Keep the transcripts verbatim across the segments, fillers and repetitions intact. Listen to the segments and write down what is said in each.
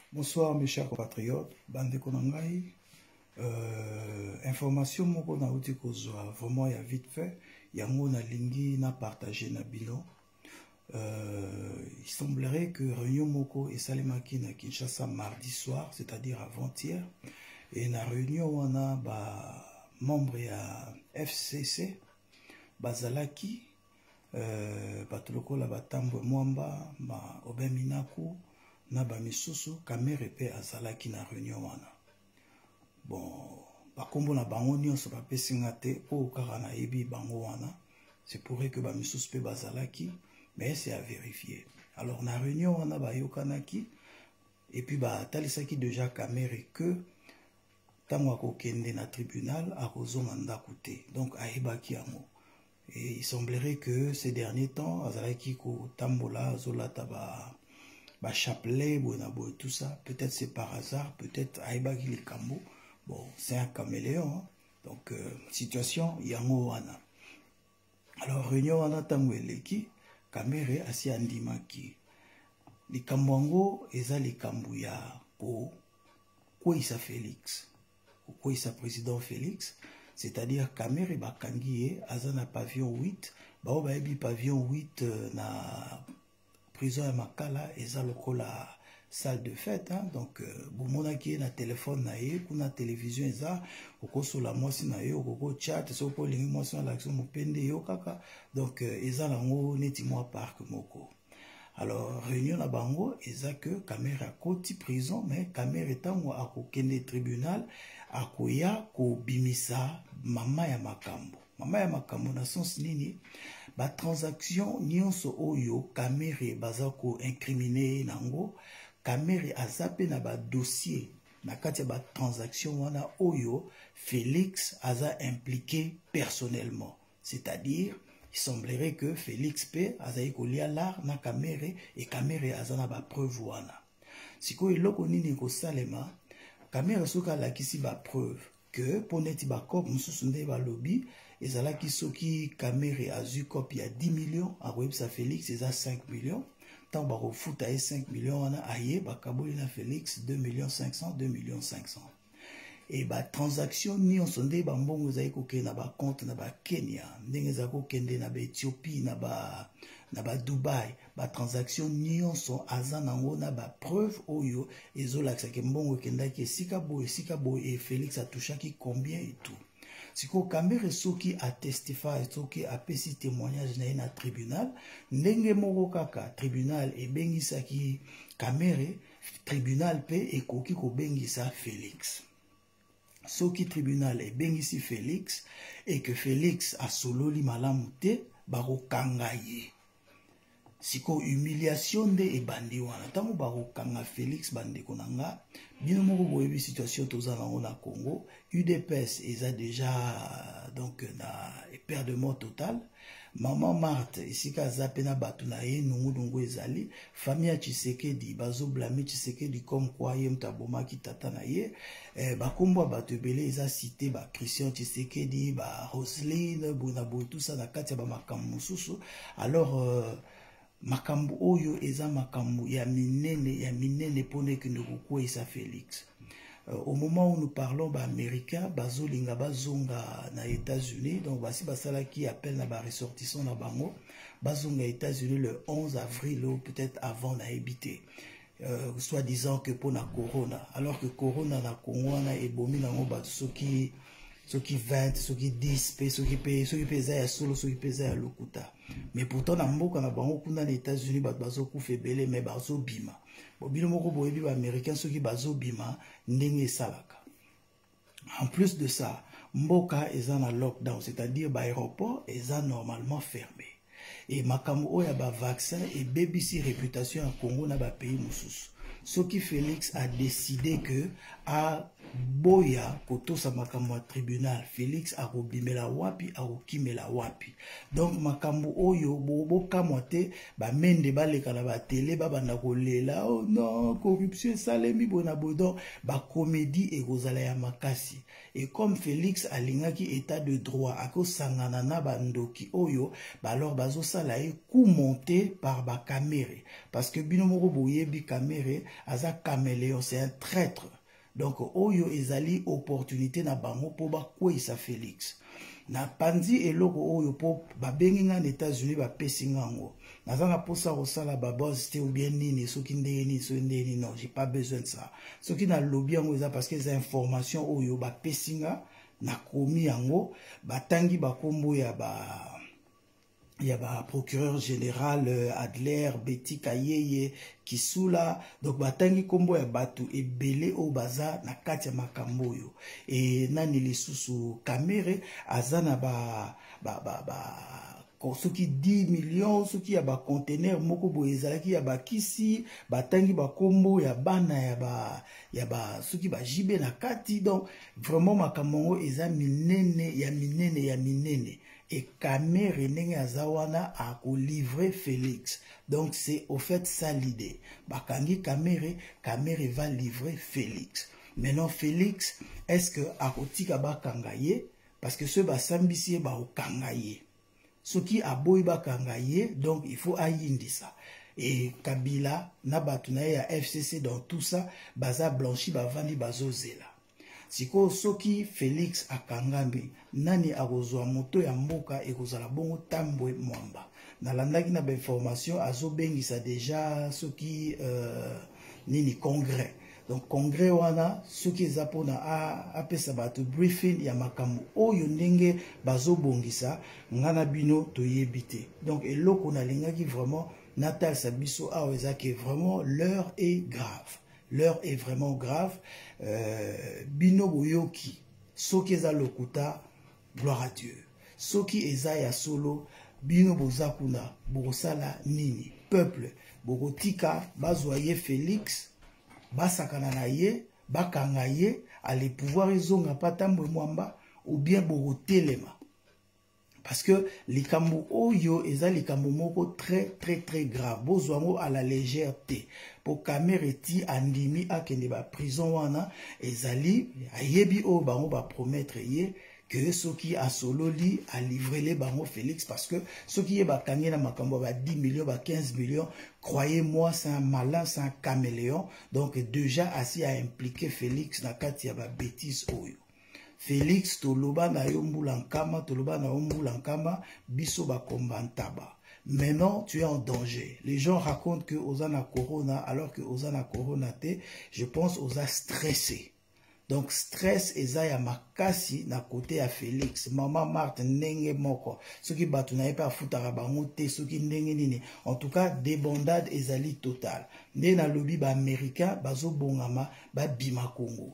Bonsoir mes chers compatriotes, bande konangai. Euh, information moko na uti kozwa vraiment ya vite fait, yango na lingi na partager na bino. Euh, il semblerait que réunion moko et salemaki na Kinshasa mardi soir, c'est-à-dire avant-hier, et na réunion wana ba membre ya F C C bazalaki euh, batuloko la batambo mwamba ba obeminaku na ba misusu kamere pe azalaki na réunion wana. Bon, bakombo na bango nyonso bapesi nga te o kaka na yebi bango wana. C'est pourrait que ba misusu pe bazalaki, mais c'est à vérifier. Alors na réunion wana ba yokanaki et puis ba talisaki déjà kamere que tango akokende na tribunal akozonga ndako te. Donc ayebaki yango. Et il semblerait que ces derniers temps azalaki ko tambola zolata ba ba chapelet, bonabo, tout ça, peut-être c'est par hasard, peut-être aïbagi les kambo. Bon, c'est un caméléon, hein? Donc euh, situation yango wana. Alors réunion wana tango eleki, kamere asi andimaki. Les kambango eza les kambuya ko Kwesa Félix, Kwesa président Félix, c'est-à-dire kamere bakangiye azana pavillon huit, ba obaebi pavillon huit euh, na prison ya Makala eza lokola salle de fête, hein? Donc euh, bomonaki na téléphone na ye kuna télévision eza okosola mwasi na ye okoko chat soko lingi mwasi na l'action mopende yo kaka. Donc euh, eza lango neti mwa parc moko. Alors réunion na bango eza que kamera koti prison, mais kamera tango akokende tribunal akoya ko bimisa mama ya makambo. Mama ya makambo na sens nini? Ba transaction nyonso oyo kamere bazako incriminer nango, kamere azape na ba dossier na kati ya ba transaction wana oyo Félix aza impliqué personnellement. C'est-à-dire, il semblerait que Félix P azayi kolia l'art na kamere et kamere azana ba preuve wana. Siko eloko nini ko salema, kamere soka lakisi ba preuve que poneti ba kop mususu nde ba lobby ezalaki soki kamere azu copie ya dix millions a websa Félix eza cinq millions, tant ba refuta e cinq millions wana aye bakaboli na Félix deux millions cinq cents, deux millions cinq cents. Et ba transaction nyonso nde ba mbongo ezali kokende na ba compte na ba Kenya, ndenge ezali kokende na ba Ethiopie, na ba na ba Dubai, ba transaction nyonso aza nango na ba preuve oyo ezolakisa ke mbongo ekendaki esika boye esika boye et Félix a touchaki combien et tout. Siko kamere soki a testify, soki a pesi témoignage na na tribunal, ndenge moko kaka tribunal e bengisaki kamere, tribunal pe ekoki ko bengisa Félix. Soki tribunal e bengisi Félix et que Félix a sololi malamu te, baro kangaye. Siko humiliation de e bandi wana. Tango baro kanga Félix bandi konanga, bino moko boyebi situation toza nango na Congo, U D P S eza déjà donc na perte de mort totale. Maman Marthe isika zapena batu na ye nungu nungu ezali, famille Tshisekedi bazo blâmer Tshisekedi comme quoi ye mtaboma ki tata na ye, eh, bakombo batu ebele eza cité ba Christian Tshisekedi, ba Roseline, Bonabo tout ça na kati ba makambo mususu. Alors euh, makambo oyo eza makambo ya minene ya minene pone que ne Kwesa Félix. Euh, au moment où nous parlons ba américain bazo linga bazonga na États-Unis, donc basi basala qui appelle na ba ressortissant na bango bazonga États-Unis le onze avril ou peut-être avant na habité. Euh, soit disant que pour la corona, alors que corona na Congo na ebomi na ngo ba soki soki vingt, soki dix, soki pe soki pesa ya solo, soki pesa ya lokuta. Mais pourtant na mboka na bango kuna na États-Unis ba bazo kufa ebele mais bazo bima. Bo bino moko boyebi ba américain soki bazo bima ndenge salaka. En plus de ça, mboka eza na lockdown, c'est-à-dire ba aéroport eza normalement fermé. Et makambo oya ba vaccin et B B C réputation en Congo na ba pays mususu. Ce qui Félix a décidé que à boya koto sa makambo à tribunal, Félix a robimela wapi a okimela wapi. Donc makambo oyo bobo kamote ba mende baleka na ba télé ba banda kolela oh non corruption salemi bona bodon ba comédie et rozala ya makasi et comme Félix alingaki état de droit ako sangana na bandoki oyo ba alors bazo sala e coup monté par ba caméré parce que bino moko boyebi caméré aza caméléon, c'est un traître. Donc oyo ezali opportunité na bango po ba kwisa Félix na panzi eloko oyo po ba bengi nga na États-Unis ba pesinga ngo nazanga posa kosala ba boss te ou bien nini soki ndenge ni so ndenge non, j'ai pas besoin de ça. Soki na lobby yango eza parce que les informations oyo ba pesinga na komi yango batangi ba kombo ya ba il y a ba procureur général euh, Adler, Betty Kayeye, Kisula, donc batangi kombo ya batu ebele o baza na kati ya makambo yo. Et nani lisusu kamere azana ba ba ba ba soki dix millions, soki ya ba conteneur moko boye ezalaki ya ba kisi, batangi ba kombo ya bana ya ba ya ba soki ba jibe na kati, donc vraiment makambo eza minene ya minene ya minene. Et Kamere nenge azawana a livré Félix. Donc c'est au fait ça l'idée. Bakangi Kamere, Kamere va livrer Félix. Maintenant Félix, est-ce que akotika ba kangaye? Parce que ce ba sambisi ba o kangaye. Ce qui a boy ba kangaye, donc il faut ayindi ça. Et Kabila, Nabatunaye à F C C dans tout ça, baza blanchi ba vandi bazo zela. Siko soki Félix akangambi nani akozwa moto ya mboka ekozala bongo tambwe mwamba na landaki na ba information azobengisa déjà soki euh, nini congrès. Donc congrès wana soki ezapona a apesa bato briefing ya makambo oyo ndenge bazobongisa ngana bino toyebite. Donc eloko na lingaki vraiment natal sabiso awo ezaki vraiment l'heure est grave. L'heure est vraiment grave. Euh, Bino boyoki, soki eza lokuta, gloire à Dieu. Soki eza ya solo, bino bozakuna, bosala nini. Peuple, bogotika, bazoye Félix, basakana na ye, bakanga ye, ale pouvoir ezonga patambwe mwamba, ou bien bogotelema. Parce que les kambo oyo eza les kambo moko très très très grave. Bozwango à la légèreté. Pour Kamereti andimi akende ba prison wana ezali ayebi o bango ba promettre ye que ceux qui a solo li a livré les bango Félix parce que ceux qui est ba kangi na makambo ba dix millions ba quinze millions, croyez-moi c'est un malin, c'est un caméléon. Donc déjà assis à impliquer Félix na kati ya ba bêtise oyo. Félix toloba na yombula nkama, toloba na yombula nkama, biso ba kombantaba. Maintenant, tu es en danger. Les gens racontent que Ozana Corona, alors que Ozana Corona te, je pense Oza stressé. Donc stress eza ya makasi na côté à Félix. Maman Marthe nenge moko. Ce qui batu na pas futara bango te, ce qui nenge nini. En tout cas, débandade ezali total. Né na lobby ba américain, bazo bongama, ba bima Congo.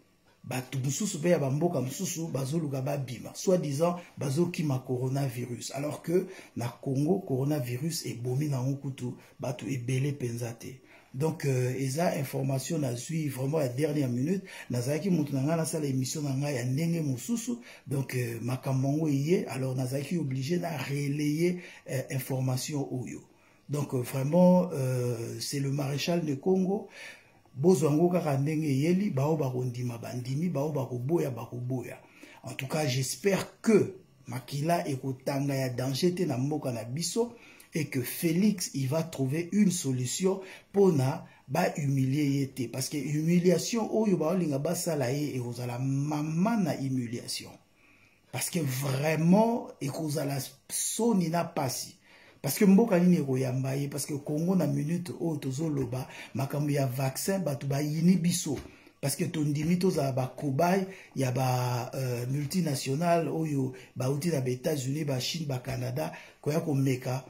Batu mususu pe ya bamboka mususu bazoluka babima soi-disant bazokima coronavirus alors que na Congo coronavirus ebomi na ngokutu batu ebele penzate. Donc euh, eza information na zui vraiment la dernière minute nazaki mutu na nga na sala émission na nga ya ndenge mususu donc euh, makambo yé alors nazaki obligé na relayer euh, information oyo. Donc euh, vraiment euh, c'est le maréchal de Congo. Bozwango kaka ndenge yeli bao bakondima bandimi bao bakoboya bakoboya. En tout cas, j'espère que makila ekotanga ya danger te na mboka na biso et que Félix il va trouver une solution pour na ba humilier yete parce que humiliation oyo ba linga basala ye et ozala mama na humiliation. Parce que vraiment ekozala soni na pasi. Parce que mboka nini ekoyamba ye parce que Congo na minute o tozoloba makambo ya vaccin batu ba yini biso parce que tondimi toza ba cobaye ya ba euh, multinational oyo ba uti na États-Unis ba Chine ba Canada koya ko meka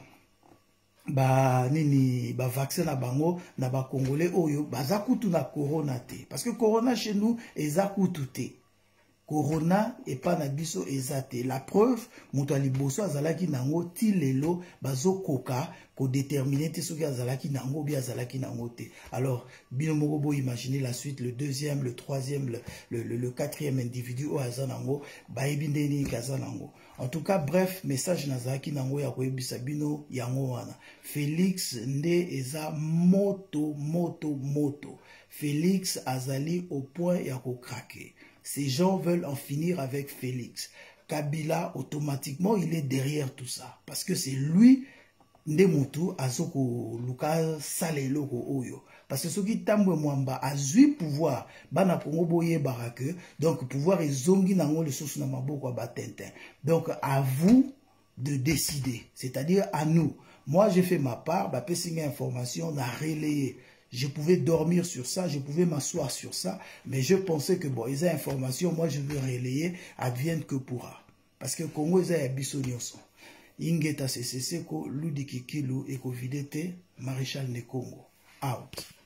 ba nini ba vaccin na bango na ba congolais oyo baza kutu na corona te parce que corona chez nous eza kutu te. Corona et pas na biso ezate. La preuve, mutu aliboso azalaki nango ti lelo bazo koka ko déterminer te soki azalaki nango bi azalaki nango te. Alors, bino moko bo imaginer la suite, le deuxième, le troisième, le, le, le, le quatrième individu o azanango, baebi ndeni kazanango. En tout cas, bref, message nazaki nango ya koyebisa bino yango wana. Félix nde eza moto, moto, moto. Félix azali au point ya ko craquer. Ces gens veulent en finir avec Félix. Kabila, automatiquement, il est derrière tout ça. Parce que c'est lui, Ndemotu, Azoko, Luka, Saleloko, Oyo. Parce que ce qui tambo mwamba a zui pouvoir, bana Congo boye barake, donc pouvoir est zongi nango le sous na maboko batenten. Donc à vous de décider, c'est-à-dire à nous. Moi j'ai fait ma part, bah pessinga information, on a relayé. Je pouvais dormir sur ça, je pouvais m'asseoir sur ça, mais je pensais que bon, ils ont information, moi je veux relayer, advienne que pourra. Parce que Congo ils ont bisonioso. Ingeta seseko, Ludi Kikilu, Eko Videte, Maréchal Nekongo. Out.